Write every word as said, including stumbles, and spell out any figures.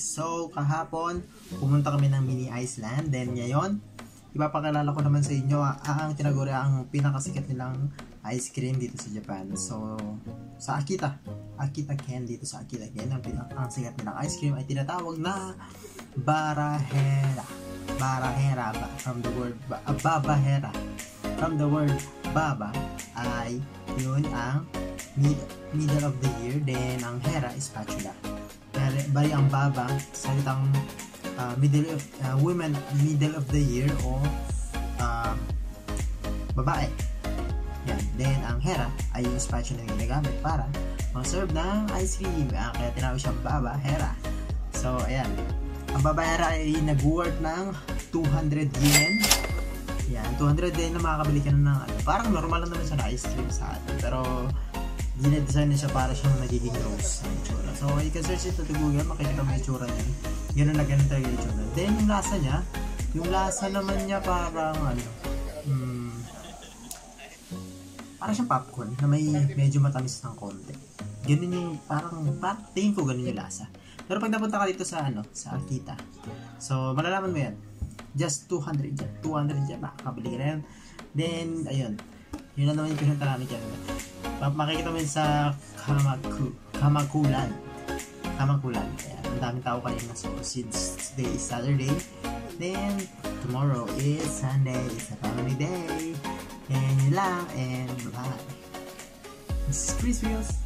guys. So kahapon pumunta kami ng Mini Iceland. Then ngayon ipapakilala ko naman sa inyo ang tinaguri ang pinakasikat nilang ice cream dito sa Japan. So sa Akita Akita Ken, dito sa Akita Ken, ang, ang sikat nilang ice cream ay tinatawag na Barahera. Barahera ba? From the word ba, uh, Babahera. From the word Baba ay yun ang mid, middle of the year. Then ang Hera is spatula. Bali ang Baba salitang uh, middle of uh, women middle of the year o uh, babae. Yan. Then ang Hera ay yung spatula na ginagamit para mag-serve ng ice cream. Uh, kaya tinawag siyang Baba Hera. So ayan, ang Baba Hera ay nag-worth ng two hundred yen. Yan, two hundred yen na makakabili ka na ng ano. Parang normal lang naman siya na ice cream sa atin. Pero dinedesign na siya para siyang nagiging rose ang itsura. So you can search ito to Google, makikita mo yung itsura niya. Gano'n na gano'n talaga yung itsura. Then yung lasa niya, yung lasa naman niya parang ano, hmm, parang siyang popcorn na may medyo matamis ng konti. Ganun yung parang, parang tingin ko ganun yung lasa. Pero pag napunta ka dito sa ano, sa Akita, so malalaman mo yan. Just two hundred dyan. two hundred dyan, makakabili ka na yan. Then, ayun. Yun na naman yung pinunta namin dyan. Makikita mo yun sa Kamaku, Kamakulan. Kamakulan. Ayan, ang daming tao kanina. So, since today is Saturday, then tomorrow is Sunday. It's a family day. And yun lang. And bye. This is Chris Wheels.